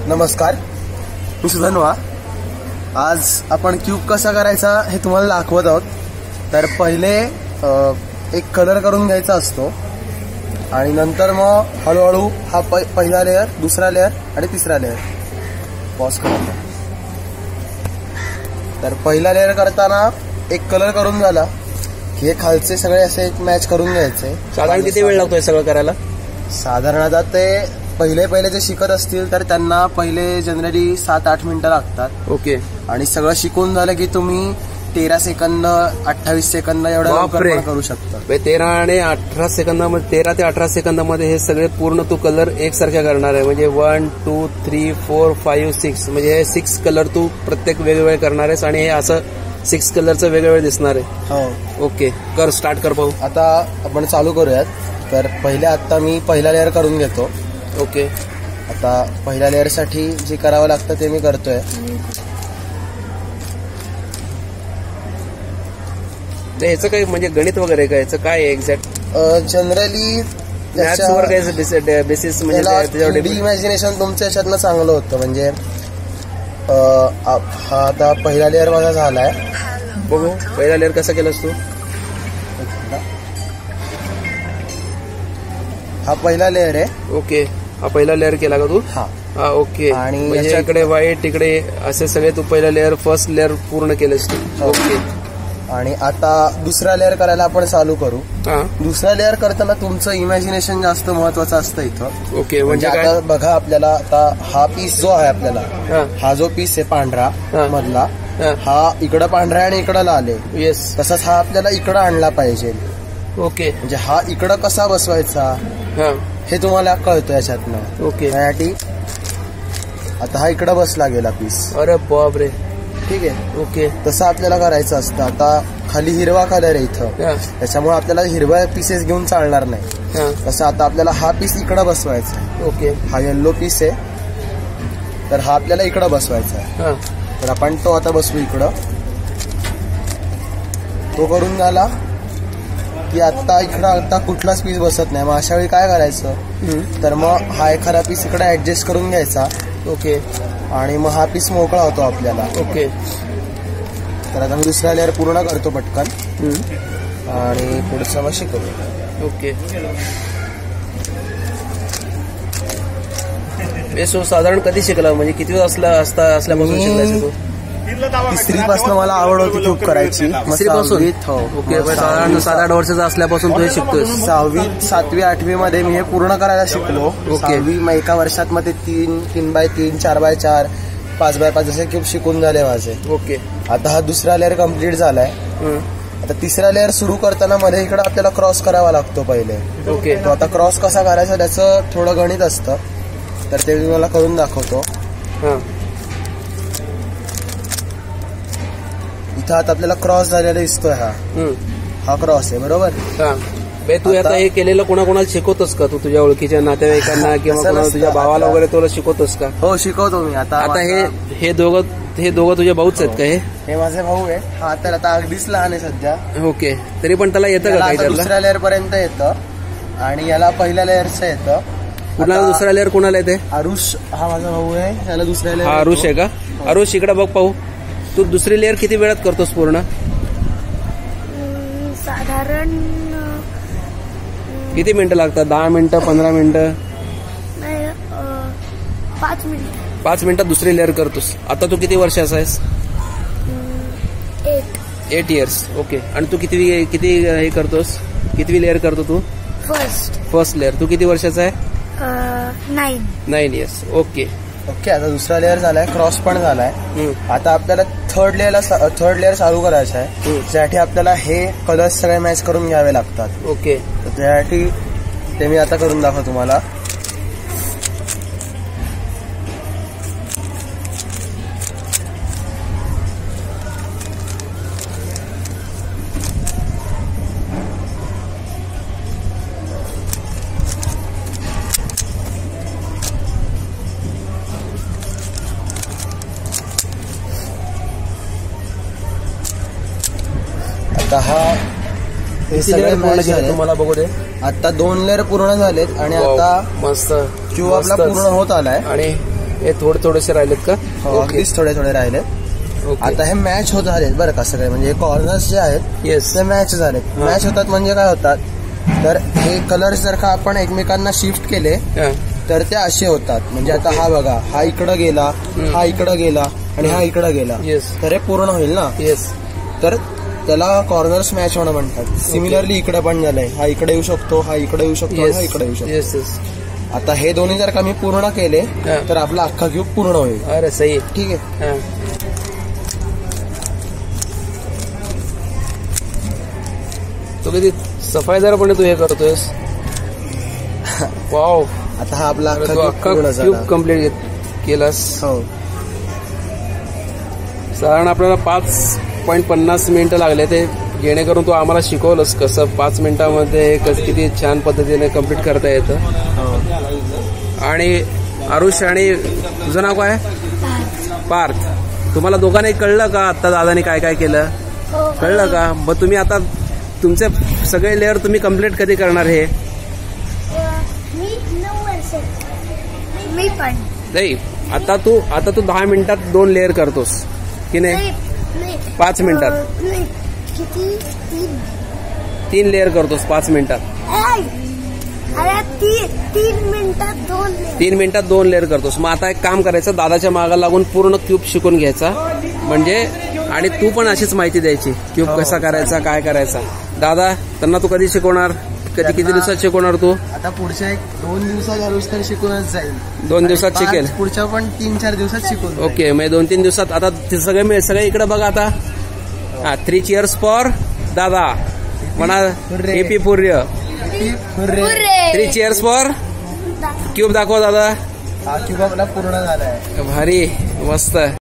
नमस्कार, मी सुधन्वा. आज आपण क्यूब कसा करायचा हे तुम्हाला दाखवत आहोत. तर पहिले एक कलर करून घ्यायचा असतो आणि नंतर मग हळूहळू हा पहिला लेअर, दुसरा लेअर आणि तिसरा लेअर. पॉज करून. तर पहिला लेअर करताना एक कलर करून झाला की हे खालचे सगळे असे मॅच करून घ्यायचे. साधारण किती वेळ लागतोय सगळं करायला? साधारणतः ते पहिले जे शिकत असतील तर त्यांना पहिले जनरली 7-8 मिनिटं लागतात. ओके. आणि सगळं शिकून झालं की तुम्ही 13 सेकंद 28 सेकंद एवढं करू शकता. 13 आणि 18 सेकंदामध्ये, 13 ते 18 सेकंदामध्ये हे सगळे पूर्ण तू कलर एकसारख्या करणार आहे. म्हणजे 1 2 3 4 5 6 म्हणजे हे 6 कलर तू प्रत्येक वेगवेगळे करणार आहेस आणि हे असं 6 कलरचं वेगवेगळे दिसणार आहे. हो. ओके, कर, स्टार्ट कर पाहू. आता आपण चालू करूयात. तर आता मी पहिला लेअर करून घेतो. ओके. आता पहिल्या लेअर साठी जे करावं लागतं ते मी करतोय. ह्याचं काही म्हणजे गणित वगैरे काय, याचं काय एक्झॅक्ट जनरली मॅथ्सवर काय बेसिस म्हणजे इमॅजिनेशन तुमच्या याच्यातनं चांगलं होतं. म्हणजे हा आता पहिला लेअर माझा झालाय. बघू पहिला लेअर कसा केलास तू? हा पहिला लेअर आहे. ओके, हा पहिला लेअर केला का तू? हा. ओके. आणि याच्याकडे व्हाईट, इकडे असे सगळे तू पहिला लेअर, फर्स्ट लेअर पूर्ण केलेस तू. ओके. आणि आता दुसरा लेअर करायला आपण चालू करू. दुसरा लेअर करताना तुमचं इमॅजिनेशन जास्त महत्वाचं असतं इथं. ओके. म्हणजे आता बघा, आपल्याला आता हा पीस जो आहे, आपल्याला हा जो पीस आहे पांढरा मधला, हा इकडं पांढरा आणि इकडं लाल आहे. येस. तसंच हा आपल्याला इकडं आणला पाहिजे. ओके. म्हणजे हा इकडं कसा बसवायचा हे तुम्हाला कळतं याच्यातनं. ओके. त्यासाठी आता हा इकडं बसला गेला पीस. अरे बाप रे. ठीक आहे. ओके. तसं आपल्याला करायचं असतं. आता खाली हिरवा कलर आहे इथं, त्याच्यामुळे आपल्याला हिरव्या पीसेस घेऊन चालणार नाही. तसं आता आपल्याला हा पीस इकडं बसवायचा. ओके. हा येल्लो पीस आहे, तर हा आपल्याला इकडं बसवायचा आहे. तर आपण तो आता बसवू इकडं. तो करून झाला की आता इकडं आता कुठलाच पीस बसत नाही. मग अशा वेळी काय करायचं, तर मग हा एखादा पीस इकडे ऍडजस्ट करून घ्यायचा. ओके. आणि मग हा पीस मोकळा होतो आपल्याला. ओके. तर आता मी दुसरा लेअर पूर्ण करतो पटकन आणि पुढचं मग शिकवतो. ओके. साधारण कधी शिकला, म्हणजे किती असल्यापासून शिकलायस तू? 3री पासून मला आवड होती क्यूब करायची. 3री पासून? ओके. साधारण 7-8 वर्षाचा असल्यापासून तू हे शिकतोय? 6वी 7वी 8वी मध्ये मी हे पूर्ण करायला शिकलो. 6वी मग एका वर्षात मध्ये 3x3 4x4 5x5 जसे क्यूब शिकून झाले माझे. ओके. आता हा दुसरा लेअर कम्प्लीट झालाय. आता तिसरा लेअर सुरू करताना मध्ये इकडे आपल्याला क्रॉस करावा लागतो पहिले. ओके. तो आता क्रॉस कसा करायचा त्याचं थोडं गणित असतं, तर ते मी मला करून दाखवतो. इथं आता आपल्याला क्रॉस झालेला दिसतोय. हा क्रॉस आहे, बरोबर? तू आता हे केलेलं कोणाकोणाला शिकवतोस का तू? तुझ्या ओळखीच्या नातेवाईकांना किंवा तुझ्या भावाला वगैरे तुला शिकवतोस का? हो, शिकवतो मी. आता हे दोघं तुझ्या भाऊच आहेत का? हे माझे भाऊ आहे. हा तर आता अगदीच लहान आहे सध्या. ओके. तरी पण त्याला येतं का? दुसऱ्या लेअर पर्यंत येतं आणि याला पहिल्या लेअरचं येतं. कुणाला दुसरा लेअर कोणाला येते? आरुष हा माझा भाऊ आहे, याला दुसऱ्या लेअर. आरुष आहे का? आरुष इकडे बघ पाहू. तू दुसरी लेअर किती वेळात करतोस पूर्ण? साधारण किती मिनिटं लागतात? 10 मिनिटं, 15 मिनिटं? 5 मिनिटं. 5 मिनिटात दुसरी लेअर करतोस. आता तू किती वर्षाचा आहेस? 8 इयर्स. ओके. आणि तू किती हे करतोस? कितवी लेअर करतो तू? First layer. तू किती वर्षाचा आहे? 9 इयर्स. ओके. ओके. आता दुसरा लेअर झालाय, क्रॉस पण झालाय. आता आपल्याला थर्ड लेअर चालू करायचा आहे. त्यासाठी आपल्याला हे कलर्स सगळे मॅच करून घ्यावे लागतात. ओके. त्यासाठी ते मी आता करून दाखवतो तुम्हाला. आता हे सगळे मॅच झाले. तुम्हाला बघू दे. आता 2 लेअर पूर्ण झालेत आणि आता मस्त क्यूब आपला पूर्ण होत आलाय. आणि हे थोडेसे राहिलेत का? ओके, अगदीच थोडे थोडे राहिले. ओके. आता हे मॅच होत झालेत बरं का सगळे, म्हणजे कॉर्नर्स जे आहेत येस. ते मॅच झालेत. मॅच होतात म्हणजे काय होतात, तर हे कलर्स जर का आपण एकमेकांना शिफ्ट केले हा. तर ते असे होतात. म्हणजे आता हा बघा, हा इकडं गेला, हा इकडं गेला आणि हा इकडं गेला, येस. तर हे पूर्ण होईल ना. येस. तर त्याला कॉर्नर्स मॅच होणं म्हणतात. सिमिलरली इकडे पण झालंय, हा इकडे येऊ शकतो, हा इकडे येऊ शकतो, हा इकडे येऊ शकतो. Yes yes. आता हे दोन्ही जर का मी पूर्ण केले हा. तर आपला अख्खा क्यूब पूर्ण होईल. अरे सही. ठीक आहे. हा. तू किती सफाईदारपणे तू हे करतोयस. वाव. आता हा आपला तू अख्खा क्यूब कम्प्लीट केलास. हो. साधारण आपल्याला 5.50 मिनिटं लागले ते, जेणेकरून तू आम्हाला शिकवलंस कसं 5 मिनिटामध्ये किती छान पद्धतीने कम्प्लीट करता येतं. आणि आरुष आणि तुझं नाव काय? पार्थ. तुम्हाला दोघांनी कळलं का आता दादाने काय काय केलं? कळलं का? मग तुम्ही आता तुमचे सगळे लेअर तुम्ही कम्प्लीट कधी करणार हे? मी पण नाही, आता तू 10 मिनिटात 2 लेअर करतोस की नाही? 5 मिनिटात किती? 3 लेअर करतोस 5 मिनिटात. अरे 3 मिनिटात 2 3 मिनिटात 2 लेअर करतोस. मग आता एक काम करायचं, दादाच्या मागे लागून पूर्ण क्यूब शिकून घ्यायचा. म्हणजे आणि तू पण अशीच माहिती द्यायची, क्यूब कसा करायचा, काय करायचा. दादा त्यांना तू कधी शिकवणार? किती दिवसात शिकवणार तू? आता पुढच्या 2 दिवसात आरुष तर शिकूनच जाईल. 2 दिवसात शिकेल. पुढच्या पण 3-4 दिवसात शिकून. ओके, मग 2-3 दिवसात. आता सगळे इकडे बघा आता. 3 चीयर्स फॉर दादा म्हणा. एपी पूर्य. 3 चीयर्स फॉर क्यूब. दाखवा दादा. हा क्यूब आपला पूर्ण झालाय. भारी, मस्त.